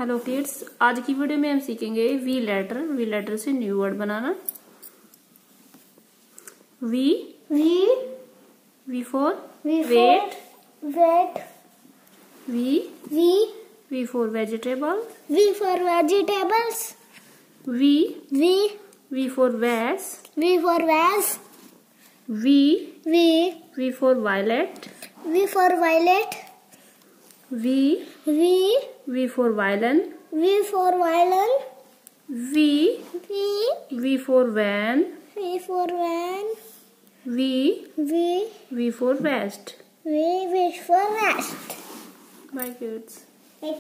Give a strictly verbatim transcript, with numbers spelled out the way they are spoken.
Hello kids, आज की video में हम सीखेंगे वी लेटर। वी लेटर से न्यू वर्ड बनाना। V V V for V wait. Wait V V V for vegetable. V for vegetables V V V for vase. V for vase V V V for violet. V for violet V V V for violin. V for violin V V V for van. V for van V V V for vest. V wish for vest. Bye kids.